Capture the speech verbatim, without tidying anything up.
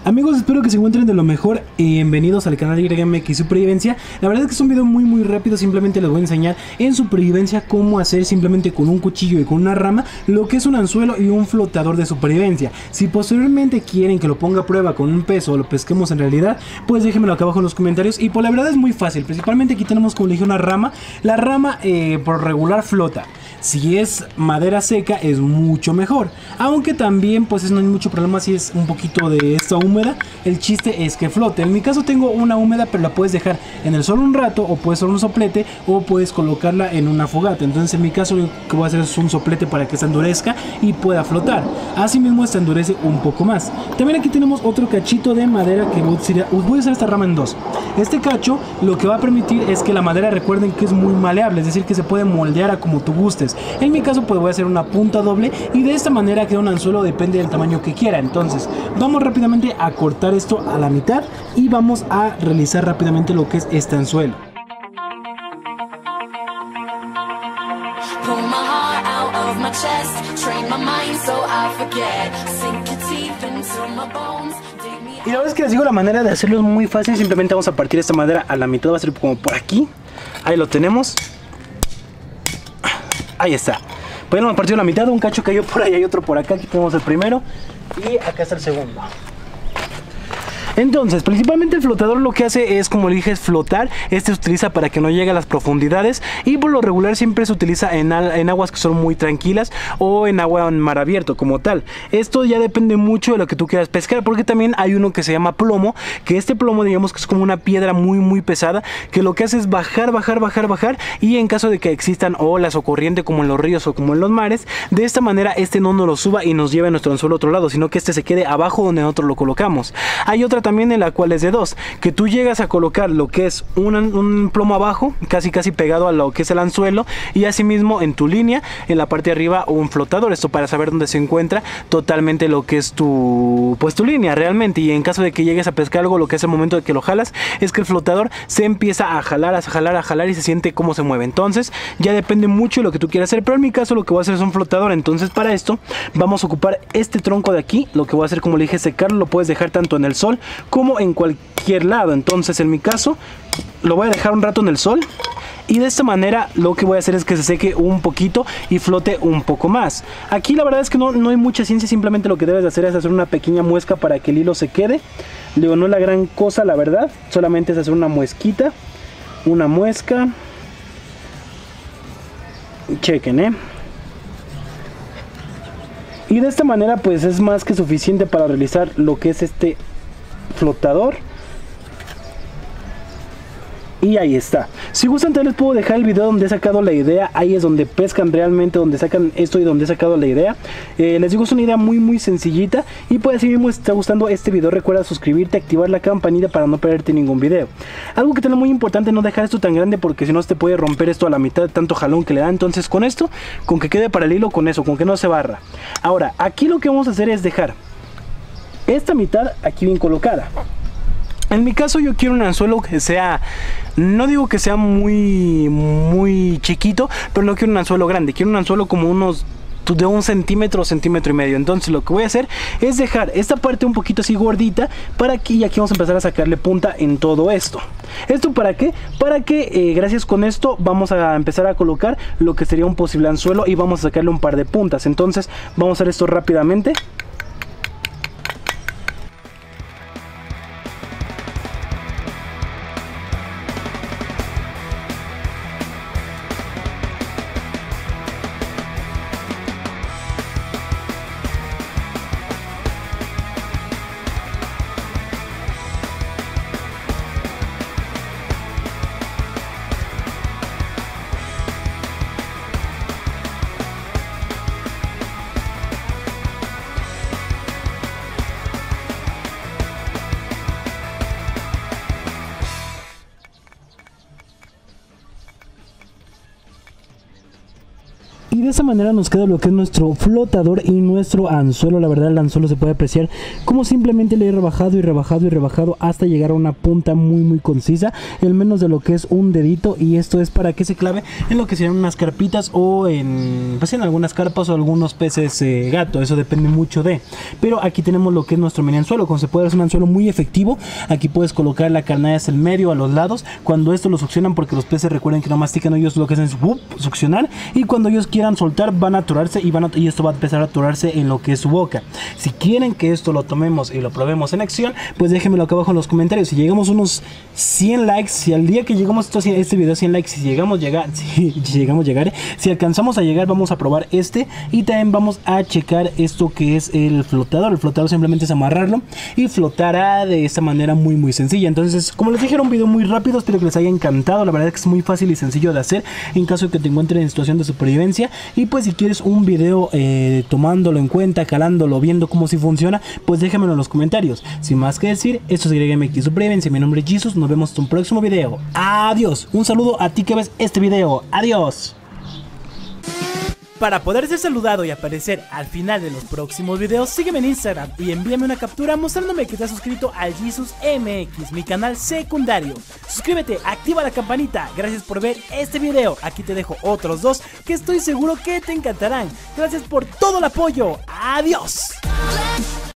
Amigos, espero que se encuentren de lo mejor. Bienvenidos al canal de Y M X Supervivencia. La verdad es que es un video muy muy rápido. Simplemente les voy a enseñar en supervivencia cómo hacer simplemente con un cuchillo y con una rama lo que es un anzuelo y un flotador de supervivencia. Si posteriormente quieren que lo ponga a prueba con un peso o lo pesquemos en realidad, pues déjenmelo acá abajo en los comentarios. Y por la verdad es muy fácil. Principalmente aquí tenemos, como le dije, una rama. La rama eh, por regular flota. Si es madera seca es mucho mejor, aunque también pues no hay mucho problema si es un poquito de esta húmeda. El chiste es que flote. En mi caso tengo una húmeda, pero la puedes dejar en el sol un rato, o puedes usar un soplete, o puedes colocarla en una fogata. Entonces en mi caso lo que voy a hacer es un soplete para que se endurezca y pueda flotar. Así mismo se endurece un poco más. También aquí tenemos otro cachito de madera que voy a usar esta rama en dos. Este cacho lo que va a permitir es que la madera, recuerden que es muy maleable, es decir que se puede moldear a como tú gustes. En mi caso pues voy a hacer una punta doble y de esta manera queda un anzuelo, depende del tamaño que quiera. Entonces vamos rápidamente a cortar esto a la mitad y vamos a realizar rápidamente lo que es este anzuelo. Y la verdad es que les digo, la manera de hacerlo es muy fácil. Simplemente vamos a partir esta madera a la mitad, va a ser como por aquí. Ahí lo tenemos. Ahí está. Pues ya lo hemos partido a la mitad, un cacho cayó por ahí, hay otro por acá. Aquí tenemos el primero y acá está el segundo. Entonces, principalmente el flotador lo que hace es, como le dije, es flotar. Este se utiliza para que no llegue a las profundidades y por lo regular siempre se utiliza en, en aguas que son muy tranquilas o en agua en mar abierto como tal. Esto ya depende mucho de lo que tú quieras pescar, porque también hay uno que se llama plomo, que este plomo digamos que es como una piedra muy muy pesada, que lo que hace es bajar, bajar, bajar, bajar, y en caso de que existan olas o corriente como en los ríos o como en los mares, de esta manera este no nos lo suba y nos lleve a nuestro anzuelo a otro lado, sino que este se quede abajo donde nosotros lo colocamos. Hay otra también en la cual es de dos, que tú llegas a colocar lo que es un, un plomo abajo, casi casi pegado a lo que es el anzuelo, y asimismo en tu línea, en la parte de arriba, un flotador. Esto para saber dónde se encuentra totalmente lo que es tu, pues tu línea realmente. Y en caso de que llegues a pescar algo, lo que es el momento de que lo jalas, es que el flotador se empieza a jalar, a jalar, a jalar y se siente cómo se mueve. Entonces ya depende mucho de lo que tú quieras hacer, pero en mi caso lo que voy a hacer es un flotador. Entonces para esto vamos a ocupar este tronco de aquí. Lo que voy a hacer, como le dije, secarlo. Lo puedes dejar tanto en el sol como en cualquier lado. Entonces en mi caso lo voy a dejar un rato en el sol y de esta manera lo que voy a hacer es que se seque un poquito y flote un poco más. Aquí la verdad es que no, no hay mucha ciencia, simplemente lo que debes de hacer es hacer una pequeña muesca para que el hilo se quede. Digo, no es la gran cosa la verdad, solamente es hacer una muesquita, una muesca. Chequen, eh y de esta manera pues es más que suficiente para realizar lo que es este flotador. Y ahí está. Si gustan también les puedo dejar el video donde he sacado la idea. Ahí es donde pescan realmente, donde sacan esto y donde he sacado la idea. eh, Les digo, es una idea muy muy sencillita. Y pues si mismo te está gustando este video, recuerda suscribirte, activar la campanita para no perderte ningún video. Algo que también es muy importante, no dejar esto tan grande, porque si no se te puede romper esto a la mitad de tanto jalón que le da. Entonces con esto, con que quede para el hilo, con eso, con que no se barra. Ahora, aquí lo que vamos a hacer es dejar esta mitad aquí bien colocada. En mi caso yo quiero un anzuelo que sea, no digo que sea muy muy chiquito, pero no quiero un anzuelo grande, quiero un anzuelo como unos de un centímetro, centímetro y medio. Entonces lo que voy a hacer es dejar esta parte un poquito así gordita para aquí, y aquí vamos a empezar a sacarle punta en todo esto. ¿Esto para qué? Para que eh, gracias con esto vamos a empezar a colocar lo que sería un posible anzuelo y vamos a sacarle un par de puntas. Entonces vamos a hacer esto rápidamente. Y de esa manera nos queda lo que es nuestro flotador y nuestro anzuelo. La verdad el anzuelo se puede apreciar como simplemente le he rebajado y rebajado y rebajado hasta llegar a una punta muy muy concisa, el menos de lo que es un dedito, y esto es para que se clave en lo que serían unas carpitas o en, pues en algunas carpas o algunos peces eh, gato, eso depende mucho de. Pero aquí tenemos lo que es nuestro mini anzuelo, como se puede ver es un anzuelo muy efectivo. Aquí puedes colocar la carnada hacia el medio, a los lados, cuando esto lo succionan, porque los peces recuerden que no mastican, ellos lo que hacen es uh, succionar, y cuando ellos quieran soltar van a atorarse y, van a, y esto va a empezar a atorarse en lo que es su boca. Si quieren que esto lo tomemos y lo probemos en acción, pues déjenmelo acá abajo en los comentarios. Si llegamos a unos cien likes, si al día que llegamos a este video cien likes, si llegamos a llegar, si, si llegamos a llegar, si alcanzamos a llegar, vamos a probar este, y también vamos a checar esto que es el flotador. El flotador simplemente es amarrarlo y flotará de esta manera muy muy sencilla. Entonces, como les dije, era un video muy rápido, espero que les haya encantado. La verdad es que es muy fácil y sencillo de hacer en caso de que te encuentres en situación de supervivencia. Y pues si quieres un video eh, tomándolo en cuenta, calándolo, viendo cómo si funciona, pues déjamelo en los comentarios. Sin más que decir, esto es Y M X Supervivencia, mi nombre es Jesus, nos vemos en un próximo video. Adiós, un saludo a ti que ves este video, adiós. Para poder ser saludado y aparecer al final de los próximos videos, sígueme en Instagram y envíame una captura mostrándome que estás suscrito al Jesus M X, mi canal secundario. Suscríbete, activa la campanita. Gracias por ver este video. Aquí te dejo otros dos que estoy seguro que te encantarán. Gracias por todo el apoyo. Adiós.